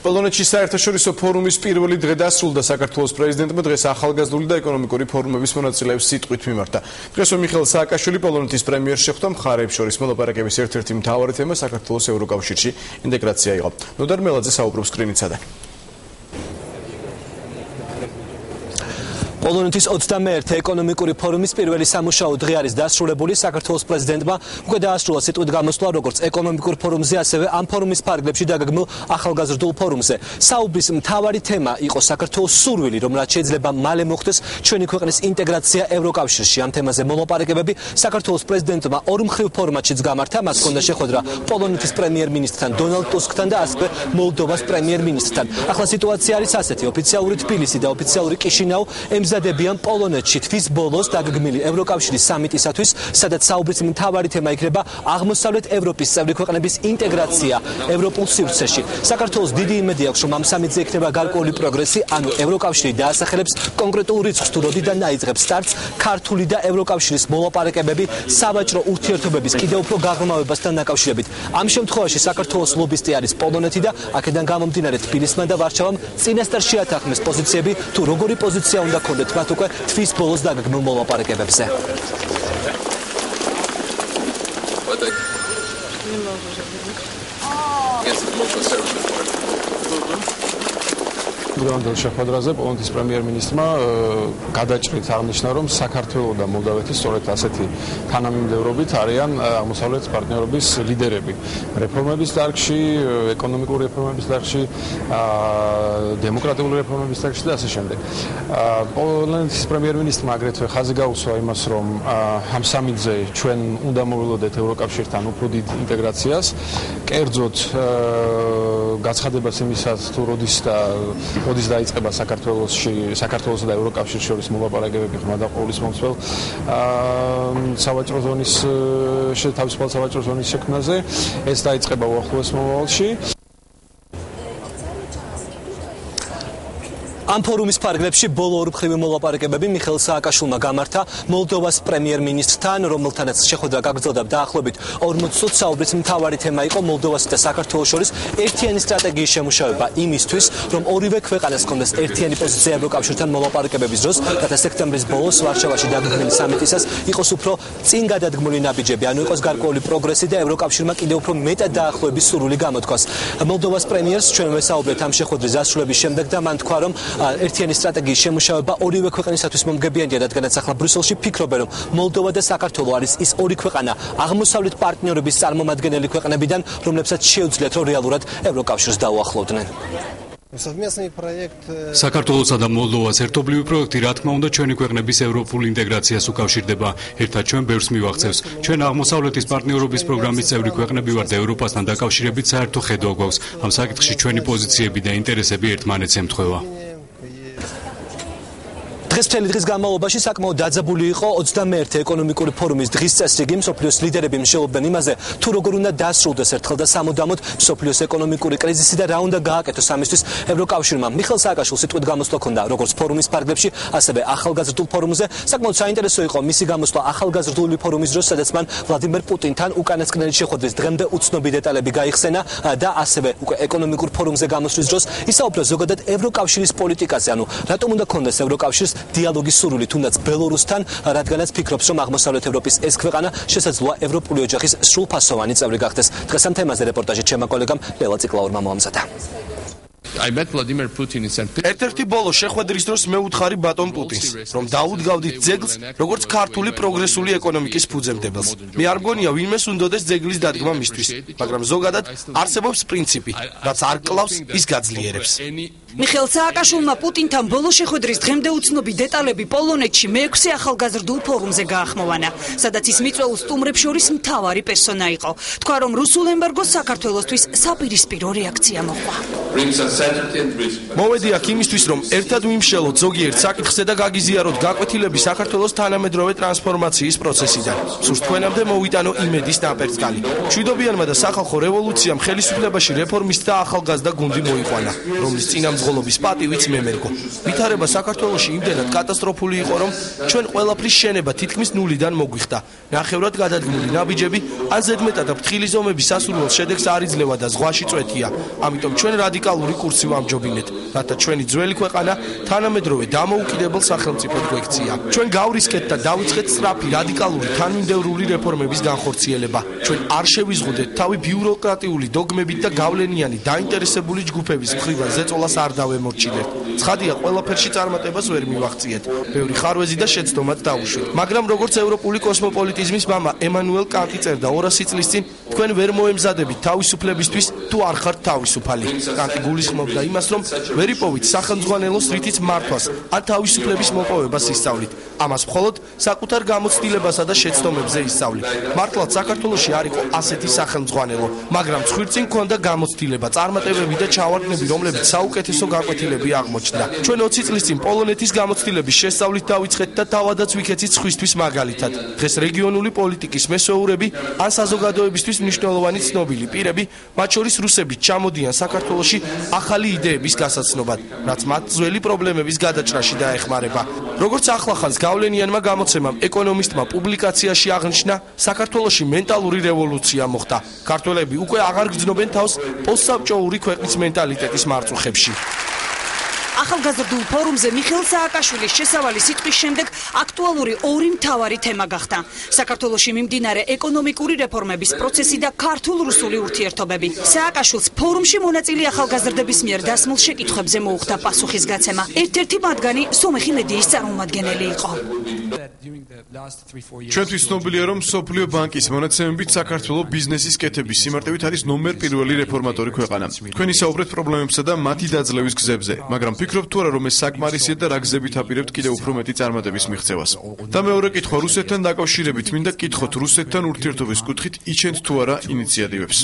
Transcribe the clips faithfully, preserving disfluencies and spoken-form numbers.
პოლონეთში საერთაშორისო ფორუმის პირველი დღე დასრულდა. საქართველოს პრეზიდენტმა დღეს ახალგაზრდული და ეკონომიკური ფორუმების მონაწილეებს სიტყვით მიმართა. დღესვე მიხეილ სააკაშვილი პოლონეთის პრემიერს შეხვდა. მხარეებს შორის მოლაპარაკების ერთ-ერთი მთავარი თემა საქართველოს ევროკავშირში ინტეგრაცია იყო. ნოდარ მელაძე საუბრობს კრინიცადან. პოლონეთის ოცდამეერთე ეკონომიკური ფორუმის პირველი სამუშაო დღე არის დასრულებული. საქართველოს პრეზიდენტმა უკვე დაასრულა სიტყვით გამოსვლა როგორც ეკონომიკურ ფორუმზე, ასევე ამ ფორუმის ფარგლებში დაგეგმილ ახალგაზრდულ ფორუმზე. საუბრის მთავარი თემა იყო საქართველოს სურვილი, რომ რაც შეიძლება მალე მოხდეს ჩვენი ქვეყნის ინტეგრაცია ევროკავშირში. ამ თემაზე მოლაპარაკებები საქართველოს პრეზიდენტმა ორმხრივ ფორმატშიც გამართა. მას ჰქონდა შეხვედრა პოლონეთის პრემიერ-მინისტრთან დონალდ ტუსკთან და ასევე მოლდოვას პრემიერ-მინისტრთან. ახლა სიტუაცია არის ასეთი: ოფიციალური თბილისი და ოფიციალური კიშინაუ ემზადებიან პოლონეთში თვის ბოლოს დაგეგმილი ევროკავშირის სამიტისათვის, სადაც საუბრის მთავარი თემა იქნება აღმოსავლეთ ევროპის წევრი ქვეყნების ინტეგრაცია ევროპულ სივრცეში. საქართველოს დიდი იმედი აქვს, რომ ამ სამიტზე იქნება გარკვეული პროგრესი, ანუ ევროკავშირი დაასახელებს კონკრეტულ რიცხვს თუ როდიდან დაიწყებს სტარტს ქართული და ევროკავშირის მოლაპარაკებები სავაჭრო ურთიერთობების კიდევ უფრო გაღრმავებასთან დაკავშირებით. ამ შემთხვევაში საქართველოს ლობისტი არის პოლონეთი და აქედან გამომდინარე თბილისმა და ვარშავამ წინასწარ შეათანხმეს პოზიციები თუ როგორი პოზიცია უნდა ქონდეთ მათ უკვე თვის ბოლოს დაგეგმილ მოლაპარაკებებზე. დღევანდელ შეხვედრაზე პოლონეთის პრემიერ-მინისტრმა გადაჭრით აღნიშნა, რომ საქართველო და მოლდავეთი სწორედ ასეთი თანამიმდევრობით არიან აღმოსავლეთ პარტნიორობის ლიდერები. რეფორმების დარგში, ეკონომიკური რეფორმების დარგში, დემოკრატიული რეფორმების დარგში და ასე შემდეგ. პოლონეთის პრემიერ-მინისტრმა აგრეთვე ხაზი გაუსვა იმას, რომ ამ სამიტზე ჩვენ უნდა მოვილოდეთ ევროკავშირთან უფრო დიდ ინტეგრაციას, კერძოდ გაცხადებას იმისას, თუ როდის და როდის დაიწყება საქართველოსში, საქართველოსა და ევროკავშირის შორის მოლაპარაკებები ღრმა და ყოვლის მომცველ სავაჭრო ზონის თავისუფალ სავაჭრო ზონის შექმნაზე. ეს დაიწყება უახლოეს მომავალში. ამ ფორუმის ფარგლებში ბოლო ორმხრივი მოლაპარაკებები მიხეილ სააკაშვილმა გამართა მოლდოვას პრემიერ-მინისტრთან, რომელთანაც შეხვედრა გაგრძელდა დაახლოებით ორმოც წუთს. საუბრის მთავარი თემა იყო მოლდოვასა და საქართველოს შორის ერთიანი სტრატეგიის შემუშავება იმისთვის, რომ ორივე ქვეყანას ჰქონდეს ერთიანი პოზიცია ევროკავშირთან მოლაპარაკებების დროს, რათა სექტემბრის ბოლოს ვარშავაში დაგეგმილი სამიტისას იყოს უფრო წინ გადადგმული ნაბიჯები, ანუ იყოს გარკვეული პროგრესი და ევროკავშირმა კიდევ უფრო მეტად დაახლოების სურვილი გამოთქვას. მოლდოვას პრემიერს ჩვენ ვესაუბრეთ ამ შეხვედრის დასრულების შემდეგ და მან თქვა, რომ ერთიანი სტრატეგიის შემუშავება ორივე ქვეყნისათვის მომგებიანია, რადგანაც ახლა ბრიუსელში ფიქრობენ, რომ მოლდოვა და საქართველო არის ის ორი ქვეყანა აღმოსავლეთ პარტნიორების წარმომადგენელი ქვეყნებიდან, რომლებსაც შეუძლიათ რომ რეალურად ევროკავშირს დაუახლოვდნენ. საქართველოსა და მოლდოვას ერთობლივი პროექტი, რა თქმა უნდა, ჩვენი ქვეყნების ევროპულ ინტეგრაციას უკავშირდება. ერთად ჩვენ ბევრს მივაღწევს. ჩვენ აღმოსავლეთის პარტნიორობის პროგრამის წევრი ქვეყნები ვართ და ევროპასთან დაკავშირებით საერთო ხედვა გვაქვს. ამ საკითხში ჩვენი პოზიციები და ინტერესები ერთმანეთს ემთხვევა. დღეს მთელი დღის განმავლობაში საკმაოდ დაძაბული იყო ოცდამეერთე ეკონომიკური ფორუმის დღის წესრიგი. მსოფლიოს ლიდერები მსჯელობდნენ იმაზე, თუ როგორ უნდა დასრულდეს ერთხელ და სამუდამოდ მსოფლიოს ეკონომიკური კრიზისი და რა უნდა გააკეთოს ამისთვის ევროკავშირმა. მიხეილ სააკაშვილს სიტყვით გამოსვლა ჰქონდა როგორც ფორუმის ფარგლებში, ასევე ახალგაზრდულ ფორუმზე. საკმაოდ საინტერესო იყო მისი გამოსვლა ახალგაზრდული ფორუმის დროს, სადაც მან ვლადიმერ პუტინთან უკანასკნელი შეხვედრის დღემდე უცნობი დეტალები გაიხსენა და ასევე უკვე ეკონომიკურ ფორუმზე გამოსვლის დროს ისაუბრა ზოგადად ევროკავშირის პოლიტიკაზე, ანუ რატომ უნდა ქონდეს ევროკავშირს დიალოგის სურვილი თუნდაც ბელორუსთან, რადგანაც ფიქრობს, რომ აღმოსავლეთ ევროპის ეს ქვეყანა შესაძლოა ევროპული ოჯახის სრულფასოვანი წევრი გახდეს. დღეს ამ თემაზე რეპორტაჟი ჩემმა კოლეგამ ლელა ციკლაურმა მოამზადა. ერთ-ერთი ბოლო შეხვედრის დროს მე უთხარი ბატონ პუტინს, რომ დაუდგავდით ძეგლს, როგორც ქართული პროგრესული ეკონომიკის ფუძემდებელს. მე არ მგონია ვინმეს უნდოდეს ძეგლის დადგმა მისთვის, მაგრამ ზოგადად არსებობს პრინციპი, რაც არ კლავს, ის გაძლიერებს. მიხეილ სააკაშვილმა პუტინთან ბოლო შეხვედრის დღემდე უცნობი დეტალები პოლონეთში მეექვსე ახალგაზრდულ ფორუმზე გაახმოვანა, სადაც ის მიწვეულ სტუმრებს შორის მთავარი პერსონა იყო. თქვა, რომ რუსულ ემბარგოს საქართველოსთვის საპირისპირო რეაქცია მოყვა. მოვედი აქ იმისთვის, რომ ერთად ვიმშელოთ ზოგიერთ საკითხზე და გაგიზიაროთ გაკვეთილები საქართველოს თანამედროვე ტრანსფორმაციის პროცესიდან. სულ თქვენამდე მოვიტანო იმედის ნაპერწკალი. მშვიდობიანმა და სახალხო რევოლუციამ ხელისუფლებაში რეფორმისტთა ახალგაზრდა გუნდი მოიყვანა, რომლის წინამძღოლობის პატივიც მე მერგო. ვითარება საქართველოში იმდენად კატასტროფული იყო, რომ ჩვენ ყველაფრის შენება თითქმის ნულიდან მოგვიხდა. ნახევრად გადადგმული ნაბიჯები ან ზედმეტად ფრთხილი ზომების სასურველ შედეგს არ იძლევა და ზღვაში წვეთია. ამიტომ ჩვენ რადიკალ რადიკალური კურსი ვამჯობინეთ, რათა ჩვენი ძველი ქვეყანა თანამედროვე დამოუკიდებელ სახელმწიფოდ გვექცია. ჩვენ გავრისკეთ და დავიწყეთ სწრაფი რადიკალური თანმიმდევრული რეფორმების განხორციელება. ჩვენ არ შევიზღუდეთ თავი ბიუროკრატიული დოგმებით და გავლენიანი დაინტერესებული ჯგუფების მხრივ ზეწოლას არ დავემორჩილებთ. ცხადია, ყველაფერში წარმატებას ვერ მივაღწიეთ. ბევრი ხარვეზი და შეცდომაც დაუშვით. მაგრამ როგორც ევროპული კოსმოპოლიტიზმის მამა ემანუელ კანტი წერდა ორასი წლის წინ, თქვენ ვერ მოემზადებით თავისუფლებისთვის, თუ არ ხართ თავისუფალი. კანტი გულისხმობდა იმას, რომ ვერ იპოვით სახელმძღვანელოს რითიც მართვას ან თავისუფლების მოპოვებას ისწავლით. ამას მხოლოდ საკუთარ გამოცდილებასა და შეცდომებზე ისწავლით. მართლაც საქართველოში არ იყო ასეთი სახელმძღვანელო, მაგრამ ცხვირწინ ჰქონდა გამოცდილება, წარმატებები და ჩავარდნები, რომლებიც საუკეთესო გაკვეთილები აღმოჩნდა. ჩვენ ოცი წლის წინ პოლონეთის გამოცდილების შესწავლით დავიწყეთ და თავადაც ვიქეცით სხვისთვის მაგალითად. დღეს რეგიონული პოლიტიკის მესვეურები ან საზოგადოებისთვის მნიშვნელოვანი ცნობილი პირები, მათ შორის რუსებიც ჩამოდიან საქართველოში ახალი იდეების გასაცნობად, რაც მათ ძველი პრობლემების გადაჭრაში დაეხმარება. როგორც ახლახანს გავლენიანმა გამოცემამ ეკონომისტმა პუბლიკაციაში აღნიშნა, საქართველოში მენტალური რევოლუცია მოხდა. ქართველები უკვე აღარ გრძნობენ თავს პოსტსაბჭოური ქვეყნის მენტალიტეტის მარწუხებში. ახალგაზრდულ ფორუმზე მიხეილ სააკაშვილის შესავალი სიტყვის შემდეგ აქტუალური ორი მთავარი თემა გახდა. საქართველოში მიმდინარე ეკონომიკური რეფორმების პროცესი და ქართულ-რუსული ურთიერთობები. სააკაშვილს ფორუმში მონაწილე ახალგაზრდების მიერ დასმულ შეკითხვებზე მოუხდა პასუხისგაცემა. ერთ-ერთი მათგანი სომეხი მედიის წარმომადგენელი იყო. ჩვენთვის ცნობილია, რომ მსოფლიო ბანკის მონაცემებით საქართველოს ბიზნესის კეთების სიმარტივით არის ნომერ პირველი რეფორმატორი ქვეყანა. თქვენ ისაუბრეთ პრობლემებსა და მათი დაძლევის გზებზე, მაგრამ ფიქრობთ თუ არა, რომ ეს საკმარისია და რა გზებით აპირებთ კიდევ უფრო მეტი წარმატების მიღწევას? და მეორე კითხვა, რუსეთთან დაკავშირებით მინდა გკითხოთ, რუსეთთან ურთიერთობის კუთხით იჩენთ თუ არა ინიციატივებს?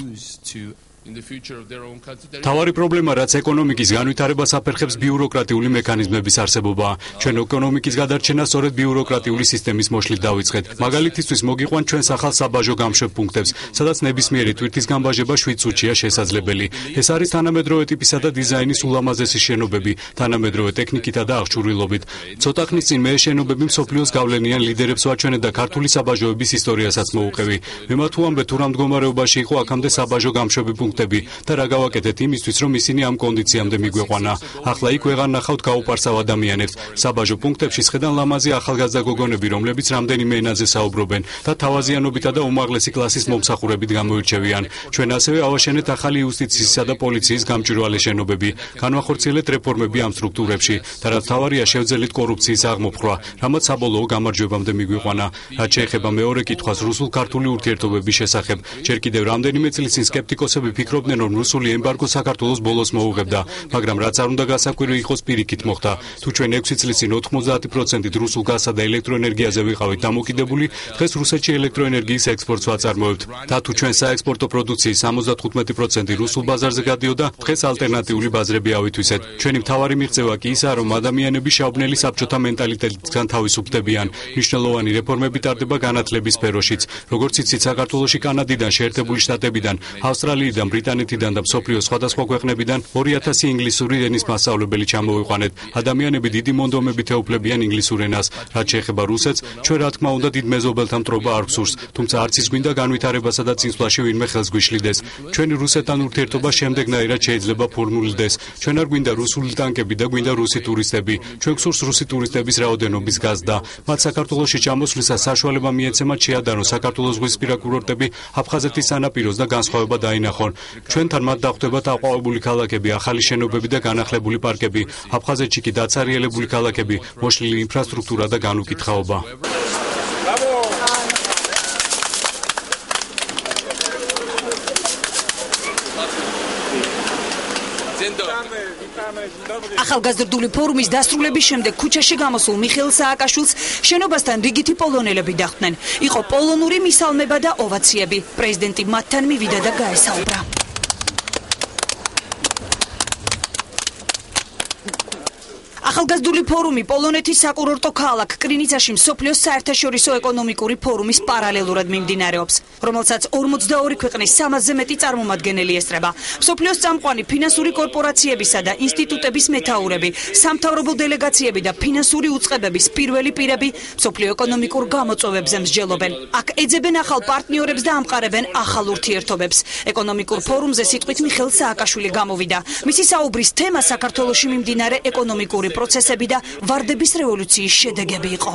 თავარი პრობლემა, რაც ეკონომიკის განვითარებას აფერხებს, ბიუროკრატიული მექანიზმების არსებობაა. ჩვენ ეკონომიკის გადარჩენა სწორედ ბიუროკრატიული სისტემის მოშლით დავიწყეთ. მაგალითისთვის მოგიყვან ჩვენს ახალ საბაჟო გამშვებ პუნქტებს, სადაც ნებისმიერი თვირთის გამბაჟება შვიდ წუთშია შესაძლებელი. ეს არის თანამედროვე ტიპისა და დიზაინის ულამაზესი შენობები, თანამედროვე ტექნიკითა და აღჭურვილობით. ცოტა ხნის წინ მე შენობები მსოფლიოს გავლენიან ლიდერებს ვაჩვენე და ქართული საბაჟოების ისტორიასაც მოუყევი. მე მათ ვამბე, თუ რა მდგომარეობაში იყო აქამდე საბაჟო გამშვები პუნქტები და რა გავაკეთეთ იმისთვის, რომ ისინი ამ კონდიციამდე მიგვეყვანა. ახლა იქ ვეღარ ნახავთ გაუპარსავ ადამიანებს. საბაჟო პუნქტებში შედან ლამაზი ახალგაზრდა გოგონები, რომლებიც რამდენიმე ენაზე საუბრობენ და თავაზიანობითა და უმაღლესი კლასის მომსახურებით გამოირჩევიან. ჩვენ ასევე ავაშენეთ ახალი იუსტიციისა და პოლიციის გამჭვირვალე შენობები. განვახორციელეთ რეფორმები ამ სტრუქტურებში და რაც თავარია, შევძელით კორუფციის აღმოფხვრა, რამაც საბოლოო გამარჯვებამდე მიგვეყვანა. რაც შეეხება მეორე კითხვას რუსულ-ქართული ურთიერთობების შესახებ, ჯერ კიდევ რამდენიმე წლის წინ სკეპტიკოსები ფიქრობდნენ, რომ რუსული ემბარგო საქართველოს ბოლოს მოუღებდა, მაგრამ რაც არ უნდა გასაკვირი იყოს, პირიქით მოხდა. თუ ჩვენ ექვსი წლის წინ ოთხმოცდაათი პროცენტით რუსულ გაზსა და ელექტროენერგიაზე ვიყავით დამოკიდებული, დღეს რუსეთში ელექტროენერგიის ექსპორტს ვაწარმოებთ. და თუ ჩვენ საექსპორტო პროდუქციის სამოცდათხუთმეტი პროცენტი რუსულ ბაზარზე გადიოდა, დღეს ალტერნატიული ბაზრები ავითვისეთ. ჩვენი მთავარი მიღწევა კი ისაა, რომ ადამიანები შავბნელი საბჭოთა მენტალიტეტისგან თავისუფლდებიან. მნიშვნელოვანი რეფორმები ტარდება განათლების სფეროშიც. როგორც იცით, საქართველოში კანადიდან, შეერთებული შტატებიდან, ავსტრალიიდან, ბრიტანეთიდან და მსოფლიოს სხვადასხვა ქვეყნებიდან ორი ათასი ინგლისური ენის მასწავლებელი ჩამოვიყვანეთ. ადამიანები დიდი მონდომებით ეუფლებიან ინგლისურ ენას. რაც შეეხება რუსეთს, ჩვენ რა თქმა უნდა დიდ მეზობელთა მტრობა არ გვსურს, თუმცა არც ის გვინდა განვითარებასა და წინსვლაში ვინმე ხელს გვიშლიდეს. ჩვენი რუსეთთან ურთიერთობა შემდეგნაირად შეიძლება ფორმულდეს. ჩვენ არ გვინდა რუსული ტანკები და გვინდა რუსი ტურისტები. ჩვენ გვსურს რუსი ტურისტების რაოდენობის გაზრდა. მათ საქართველოში ჩამოსვლისას საშუალება მიეცემათ შეადარონ საქართველოს ზღვისპირა კურორტები, აფხაზეთის სანაპიროს და განსხვავება დაინახონ. ჩვენთან მათ დახვდებათ აყვავებული ქალაქები, ახალი შენობები და განახლებული პარკები, აფხაზეთში კი დაცარიელებული ქალაქები, მოშლილი ინფრასტრუქტურა და განუკითხაობა. ახალგაზრდული ფორუმის დასრულების შემდეგ ქუჩაში გამოსულ მიხეილ სააკაშვილს შენობასთან რიგითი პოლონელები დახვდნენ. იყო პოლონური მისალმება და ოვაციები. პრეზიდენტი მათთან მივიდა და გაესაუბრა. ახალგაზრდული ფორუმი პოლონეთის საკურორტო ქალაქ კრინიცაში მსოფლიოს საერთაშორისო ეკონომიკური ფორუმის პარალელურად მიმდინარეობს, რომელსაც ორმოცდაორი ქვეყნის სამასზე მეტი წარმომადგენელი ესწრება. მსოფლიოს წამყვანი ფინანსური კორპორაციებისა და ინსტიტუტების მეთაურები, სამთავრობო დელეგაციები და ფინანსური უწყებების პირველი პირები მსოფლიო ეკონომიკურ გამოწვევებზე მსჯელობენ. აქ ეძებენ ახალ პარტნიორებს და ამყარებენ ახალ ურთიერთობებს. ეკონომიკურ ფორუმზე სიტყვით მიხეილ სააკაშვილი გამოვიდა. მისი საუბრის თემა საქართველოში მიმდინარე ეკონომიკური პროცესები და ვარდების რევოლუციის შედეგები იყო.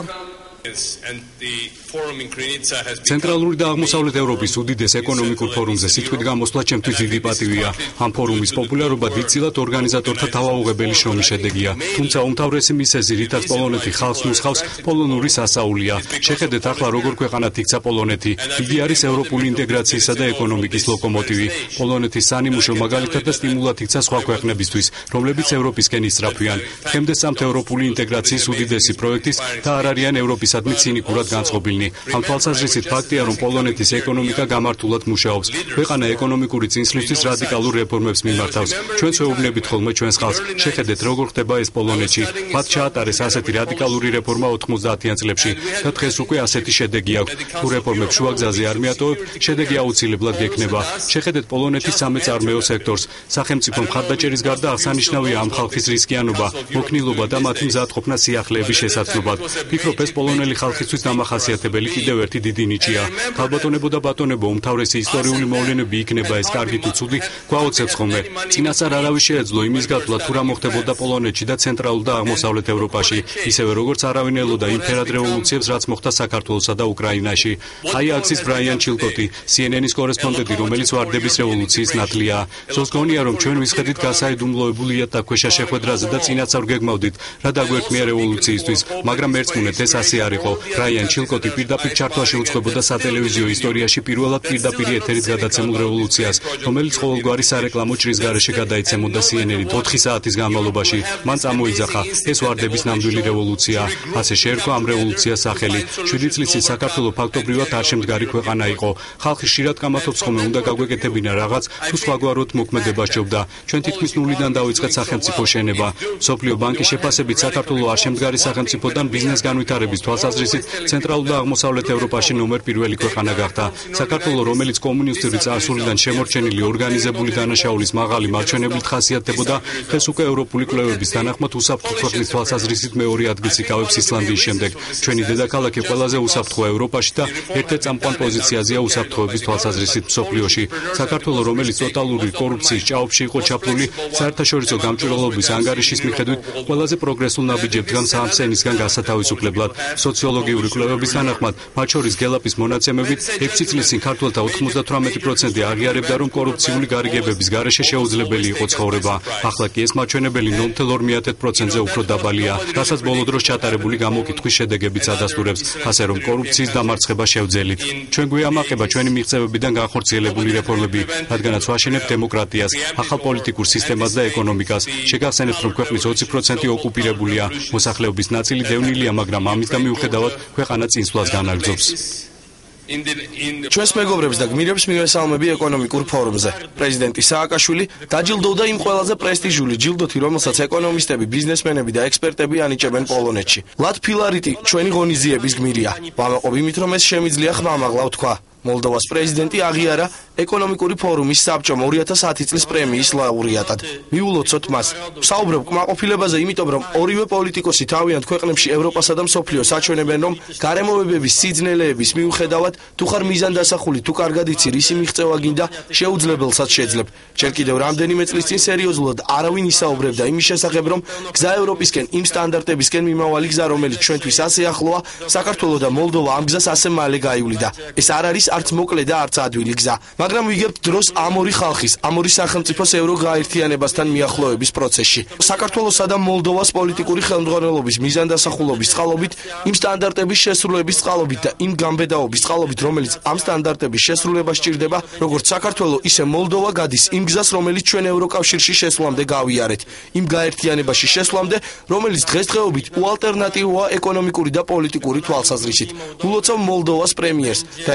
ცენტრალური და აღმოსავლეთ ევროპის უდიდეს ეკონომიკურ ფორუმზე სიტყვით გამოსვლა ჩემთვის დიდი პატივია. ამ ფორუმის პოპულარობა დიდწილად ორგანიზატორთა თავაუღებელი შრომის შედეგია. თუმცა უმთავრესი მიზეზი, რითაც პოლონეთი ხალხს ნუსხავს, პოლონური სასაულია. შეხედეთ ახლა როგორ ქვეყანად იქცა პოლონეთი. იგი არის ევროპული ინტეგრაციისა და ეკონომიკის ლოკომოტივი. პოლონეთის სანიმუშო მაგალითად და სტიმულად იქცა სხვა ქვეყნებისთვის, რომლებიც ევროპისკენ ისწრაფვიან. დღემდე სამთ ევროპული ინტეგრაციის უდიდესი პროექტის და არ არიან ევროპისადმი ცინიკურად განწყობილნი. ამ თვალსაზრისით ფაქტია, რომ პოლონეთის ეკონომიკა გამართულად მუშაობს. ქვეყანა ეკონომიკური წინსვლისთვის რადიკალურ რეფორმებს მიმართავს. ჩვენც ვეუბნებით ხოლმე ჩვენს ხალხს. შეხედეთ, როგორ ხდება ეს პოლონეთში. მათ ჩაატარეს ასეთი რადიკალური რეფორმა ოთხმოცდაათიან წლებში და დღეს უკვე ასეთი შედეგი აქვს. თუ რეფორმებს შუაგზაზე არ მიატოვებ, შედეგი აუცილებლად გექნება. შეხედეთ პოლონეთის სამეწარმეო სექტორს. სახელმწიფო მხარდაჭერის გარდა აღსანიშნავია ამ ხალხის რისკიანობა, მოქნილობა და მათი მზადყოფნა სიახლეების შესაძლებლად. ფიქრობ, ეს პოლონელი ხალხისთვის დამახასიათებელი კიდევ ერთი დიდი ნიჭია. ქალბატონებო და ბატონებო, უმთავრესი ისტორიული მოვლენები იქნება ეს კარგი თუ ცუდი, გვაოცებს ხოლმე. წინასწარ არავის შეეძლო იმის გათვლა, თუ რა მოხდებოდა პოლონეთში და ცენტრალურ და აღმოსავლეთ ევროპაში, ისევე როგორც არავინ ელოდა იმ ფერად რევოლუციებს, რაც მოხდა საქართველოსა და უკრაინაში. ხაია აქცის ბრაიან ჩილკოტი, სი ენ ენის კორესპონდენტი, რომელიც ვარდების რევოლუციის ნათლია. ზოს გონია, რომ ჩვენ ვისხედით გასაიდუმლოებული იატაკქვეშა შეხვედრაზე და წინასწარ გეგმავდით, რა დაგვექმნია რევოლუციისთვის, მაგრამ ერთმუნეთ ეს ასე არ იყო. ბრაიან ჩილკოტი პირდაპირ ჩართვაში უძღვებოდა სატელევიზიო ისტორიაში პირველად პირდაპირ ეთერით გადაცემულ რევოლუციას, რომელიც ყოველგვარი სარეკლამო ჭრის გარეშე გადაიცემოდა სი ენ ენით ოთხი საათის განმავლობაში. მან წამოიძახა, ეს ვარდების ნამდვილი რევოლუცია. ასე შეერქვა ამ რევოლუციას სახელი. შვიდი წლის წინ საქართველო ფაქტობრივად არ შემდგარი ქვეყანა იყო. ხალხი ხშირად კამათობს ხოლმე, უნდა გაგვეკეთებინა რაღაც, თუ სხვაგვარად მოქმედება სჯობდა. ჩვენ თითქმის ნულიდან დავიწყეთ სახელმწიფო შენება. მსოფლიო ბანკის შეფასებით საქართველო არ შემდგარი სახელმწიფოდან ბიზნეს განვითარების თვალსაზრისით ცენტრალურ და აღმოსავლეთ ევროპაში ნომერ პირველი ქვეყანა გახდა. საქართველო, რომელიც კომუნისტური წარსულიდან შემორჩენილი ორგანიზებული დანაშაულის მაღალი მარჩენებლით ხასიათდებოდა, დღეს უკვე ევროპული კვლევების თანახმად უსაფრთხო ქვეყნის თვალსაზრისით მეორე ადგილს იკავებს ისლანდიის შემდეგ. ჩვენი დედაქალაქი ყველაზე უსაფრთხოა ევროპაში და ერთ-ერთ წამყვან პოზიციაზეა უსაფრთხოების თვალსაზრისით მსოფლიოში. საქართველო, რომელიც ტოტალური კორუფციის ჭაობში იყო ჩაფლული, საერთაშორისო გამჭვირვალობის ანგარიშის მიხედვით ყველაზე პროგრესულ ნაბიჯებს დგამს ამ სცენისგან გასათავისუფლებლად. სოციოლოგიური კვლევების თანახმად, მათ შორის გელაპის მონაცემებით, ექვსი წლის წინ ქართველთა ოთხმოცდათვრამეტი პროცენტი აღიარებდა, რომ კორუფციული გარიგებების გარეშე შეუძლებელი იყო ცხოვრება. ახლა კი ეს მაჩვენებელი ნულ ფاصლე ორი პროცენტზე უფრო დაბალია, რასაც ბოლო დროს ჩატარებული გამოკითხვის შედეგებიც ადასტურებს, ასე რომ კორუფციის დამარცხება შევძელით. ჩვენ გვიამაყება ჩვენი მიღწევებიდან განხორციელებული რეფორმები, რადგანაც ვაშენებთ დემოკრატიას, ახალ პოლიტიკურ სისტემას და ეკონომიკას. შეგახსენებთ, რომ ქვეყნის ოცი პროცენტი ოკუპირებულია, მოსახლეობის ნაწილი დევნილია, მაგრამ ამისგან მიუხედავად ქვეყანა წინსვლას განაგრძობს. ჩვენს მეგობრებს და გმირებს მივესალმები ეკონომიკურ ფორუმზე. პრეზიდენტი სააკაშვილი დაჯილდოვდა იმ ყველაზე პრესტიჟული ჯილდოთი, რომელსაც ეკონომისტები, ბიზნესმენები და ექსპერტები ანიჭებენ პოლონეთში. ლად ფილარიტი ჩვენი ღონისძიების გმირია. ვამაყობ იმით, რომ ეს შემიძლია ხმამაღლა ვთქვა. მოლდოვას პრეზიდენტი აღიარა ეკონომიკური ფორუმის საბჭომ ორი ათას ათი წლის პრემიის ლაურეატად. მიულოცოთ მას. ვსაუბრობ კმაყოფილებაზე, იმიტომ რომ ორივე პოლიტიკოსი თავიანთ ქვეყნებში ევროპასა და მსოფლიოს აჩვენებენ, რომ გარემოებების სიძნელეების მიუხედავად, თუ ხარ მიზანდასახული, თუ კარგად იცი, რისი მიღწევა გინდა, შეუძლებელსაც შეძლებ. ჯერ კიდევ რამდენიმე წლის წინ სერიოზულად არავინ ისაუბრებდა იმის შესახებ, რომ გზა ევროპისკენ, იმ სტანდარტებისკენ მიმავალი გზა, რომელიც ჩვენთვის ასე ახლოა, საქართველო და მოლდოვა ამ გზას ასე მალე გაივლიდა. ეს არ არის არც მოკლე და არც ადვილი გზა, მაგრამ ვიგებთ დროს ამ ორი ხალხის, ამ ორი სახელმწიფოს ევროგაერთიანებასთან მიახლოების პროცესში. საქართველოსა და მოლდოვას პოლიტიკური ხელმძღვანელობის მიზანდასახულობის წყალობით, იმ სტანდარტების შესრულების წყალობით და იმ გამბედაობის წყალობით, რომელიც ამ სტანდარტების შესრულებას სჭირდება, როგორც საქართველო, ისე მოლდოვა გადის იმ გზას, რომელიც ჩვენ ევროკავშირში შესვლამდე გავიარეთ, იმ გაერთიანებაში შესვლამდე, რომელიც დღესდღეობით უალტერნატივოა ეკონომიკური და პოლიტიკური თვალსაზრისით. ულოცავ მოლდოვას პრემიერს და ეს იყოს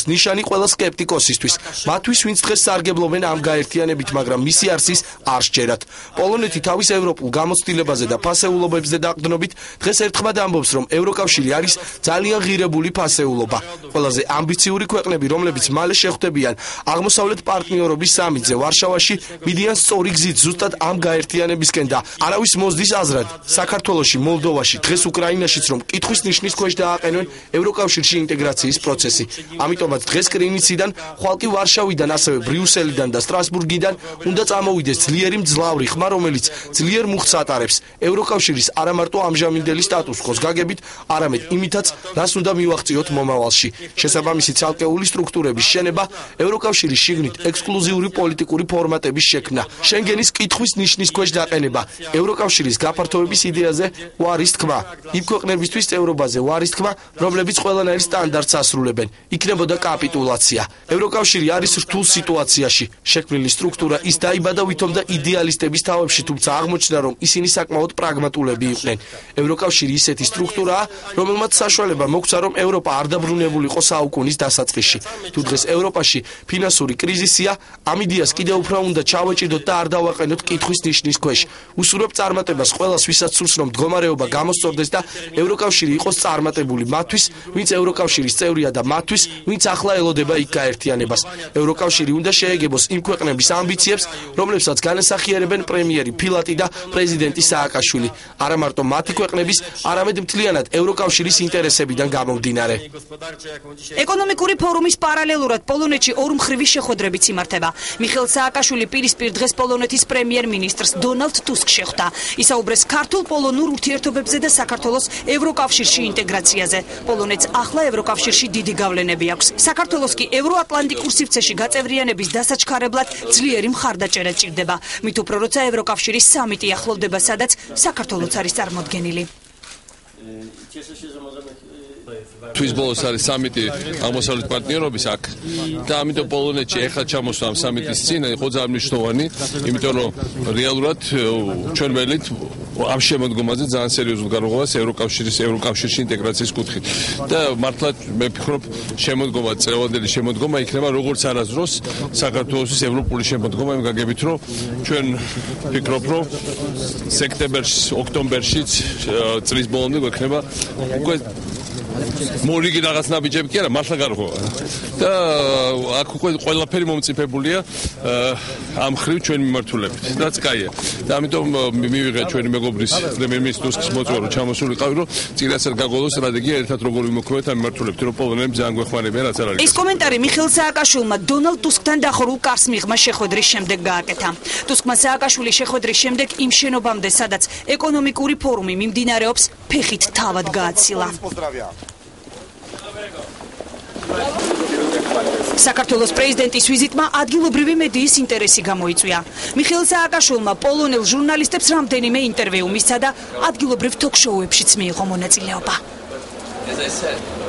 ნიშნავს ნიშანი ყველა სკეპტიკოსისთვის, მათთვის, ვინც დღეს სარგებლობენ ამ გაერთიანებით, მაგრამ მისი არსის არ სჯერათ. პოლონეთი თავის ევროპულ გამოცდილებაზე და ფასეულობებზე დაყრდნობით დღეს ერთხმად ამბობს, რომ ევროკავშირი არის ძალიან ღირებული ფასეულობა. ყველაზე ამბიციური ქვეყნები, რომლებიც მალე შეხვდებიან აღმოსავლეთ პარტნიორობის სამიტზე ვარშავაში, მიდიან სწორი გზით ზუსტად ამ გაერთიანებისკენ და არავის მოსდის აზრად, საქართველოში, მოლდოვაში, დღეს უკრაინაშიც რომ კითხვის ნიშნის ქვეშ დააყენონ ევროკავშირში ინტეგრაციის პროცესი. ამიტომაც დღეს კრინიციდან, ხვალკი ვარშავიდან, ასევე ბრიუსელიდან და სტრასბურგიდან უნდა წამოვიდეს ძლიერი მძლავრი ხმა, რომელიც ძლიერ მუხტს ატარებს ევროკავშირის არა მარტო ამჟამინდელი სტატუს-კვოს გაგებით, არამედ იმითაც, რას უნდა მივაღწიოთ მომავალში. შესაბამისი ცალკეული სტრუქტურების შენება, ევროკავშირის შიგნით ექსკლუზიური პოლიტიკური ფორმატების შექმნა, შენგენის კითხვის ნიშნის ქვეშ დაყენება, ევროკავშირის გაფართოების იდეაზე უარის თქმა, იმ ქვეყნებისთვის წევრობაზე უარის თქმა, რომლებიც ყველანაირ სტანდარტს ასრულებენ, იქნებოდა კაპიტულაცია. ევროკავშირი არის რთულ სიტუაციაში. შექმნილი სტრუქტურა ის დაიბადა ვითომდა იდეალისტების თავებში, თუმცა აღმოჩნდა, რომ ისინი საკმაოდ პრაგმატულები იყვნენ. ევროკავშირი ისეთი სტრუქტურაა, რომელმაც საშუალება მოგცა, რომ ევროპა არ დაბრუნებულიყო საუკუნის დასაწყისში. თუ დღეს ევროპაში ფინანსური კრიზისია, ამ იდეას კიდევ უფრო უნდა ჩავეჭიდოთ და არ დავაყენოთ კითხვის ნიშნის ქვეშ. უსურვებ წარმატებას ყველას, ვისაც სურს, რომ მდგომარეობა გამოსწორდეს და ევროკავშირი იყოს წარმატებული მათთვის, ვინც ევროკავშირის წევრია და მათთვის, ვინც ახლა ელოდება იქ გაერთიანებას. ევროკავშირი უნდა შეეგებოს იმ ქვეყნების ამბიციებს, რომლებსაც განასახიერებენ პრემიერი ფილატი და პრეზიდენტი სააკაშვილი. არა მარტო მათი ქვეყნების, არამედ მთლიანად ევროკავშირის ინტერესებიდან გამომდინარე. ეკონომიკური ფორუმის პარალელურად პოლონეთში ორმხრივი შეხვედრებიც იმართება. მიხეილ სააკაშვილი პირისპირ დღეს პოლონეთის პრემიერ-მინისტრს დონალდ ტუსკს შეხვდა. ისაუბრეს ქართულ-პოლონურ ურთიერთობებზე და საქართველოს ევროკავშირში ინტეგრაციაზე. პოლონეთს ახლა ევროკავშირში დიდი გავლენები აქვს. საქართველოს კი ევროატლანტიკურ სივრცეში გაწევრიანების დასაჩქარებლად ძლიერი მხარდაჭერა ჭირდება. მით უფრო როცა ევროკავშირის სამიტი ახლოვდება, სადაც საქართველოც არის წარმოდგენილი. თვის ბოლოს არის სამიტი აღმოსავლეთ პარტნიორობის აქ და ამიტომ პოლონეთში ეხლა ჩამოსვა ამ სამიტის წინ იყო ძალიან მნიშვნელოვანი, იმიტომ რომ რეალურად ჩვენ ველით ამ შემოდგომაზე ძალიან სერიოზულ გარღვევას ევროკავშირის ევროკავშირში ინტეგრაციის კუთხით. და მართლაც მე ვფიქრობ, შემოდგომა წელვადელი შემოდგომა იქნება როგორც არასდროს საქართველოსთვის ევროპული შემოდგომა, იმ გაგებით რომ ჩვენ ვფიქრობ, რომ სექტემბერში, ოქტომბერშიც წლის ბოლომდე გვექნება უკვე მორიგი რაღაც ნაბიჯები კი არა, მართლა გარღვევა. და აქ უკვე ყველაფერი მომწიფებულია ამ ხრივ ჩვენ მიმართულებით. რაც კაია. და ამიტომ მივიღე ჩვენი მეგობრის პრემიერ-მინისტრის მოწვევა, რომ ჩამოსულიყავი, რომ წინასწარ გაგოლოს სტრატეგია ერთად როგორ ვიმოქმედოთ ამ მიმართულებით, რომ პოლონელები ძალიან გვეხმარებიან, რაც არ არის. ეს კომენტარი მიხეილ სააკაშვილმა დონალდ ტუსკთან დახურულ კარს მიღმა შეხვედრის შემდეგ გააკეთა. ტუსკმა სააკაშვილი შეხვედრის შემდეგ იმ შენობამდე, სადაც ეკონომიკური ფორუმი მიმდინარეობს, ფეხით თავად გააცილა. საქართველოს პრეზიდენტის ვიზიტმა ადგილობრივი მედიის ინტერესი გამოიწვია. მიხეილ სააკაშვილმა პოლონელ ჟურნალისტებს რამდენიმე ინტერვიუ მისცა და ადგილობრივ თოქ-შოუებშიც მიიღო მონაწილეობა.